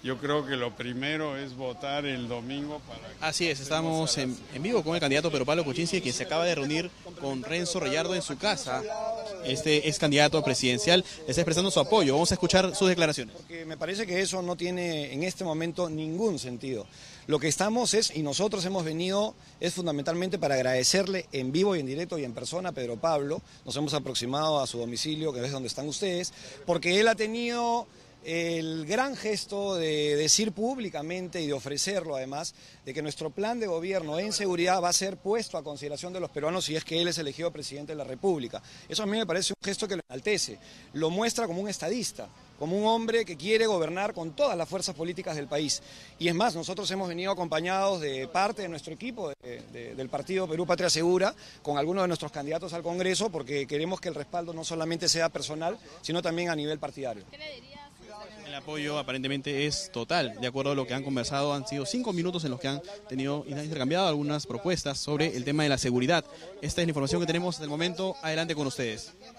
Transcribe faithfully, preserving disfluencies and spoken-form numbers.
yo creo que lo primero es votar el domingo para... Así es, estamos en, en vivo con el candidato Pedro Pablo Kuczynski, quien se acaba de reunir con Renzo Reyardo en su casa. Este ex candidato presidencial está expresando su apoyo. Vamos a escuchar sus declaraciones. Porque me parece que eso no tiene en este momento ningún sentido. Lo que estamos es, y nosotros hemos venido, es fundamentalmente para agradecerle en vivo y en directo y en persona a Pedro Pablo. Nos hemos aproximado a su domicilio, que es donde están ustedes, porque él ha tenido el gran gesto de decir públicamente y de ofrecerlo además, de que nuestro plan de gobierno en seguridad va a ser puesto a consideración de los peruanos si es que él es elegido presidente de la República. Eso a mí me parece un gesto que lo enaltece, lo muestra como un estadista, como un hombre que quiere gobernar con todas las fuerzas políticas del país. Y es más, nosotros hemos venido acompañados de parte de nuestro equipo, de, de, del partido Perú Patria Segura, con algunos de nuestros candidatos al Congreso, porque queremos que el respaldo no solamente sea personal, sino también a nivel partidario. ¿Qué le dirías? El apoyo aparentemente es total. De acuerdo a lo que han conversado, han sido cinco minutos en los que han tenido y han intercambiado algunas propuestas sobre el tema de la seguridad. Esta es la información que tenemos hasta el momento. Adelante con ustedes.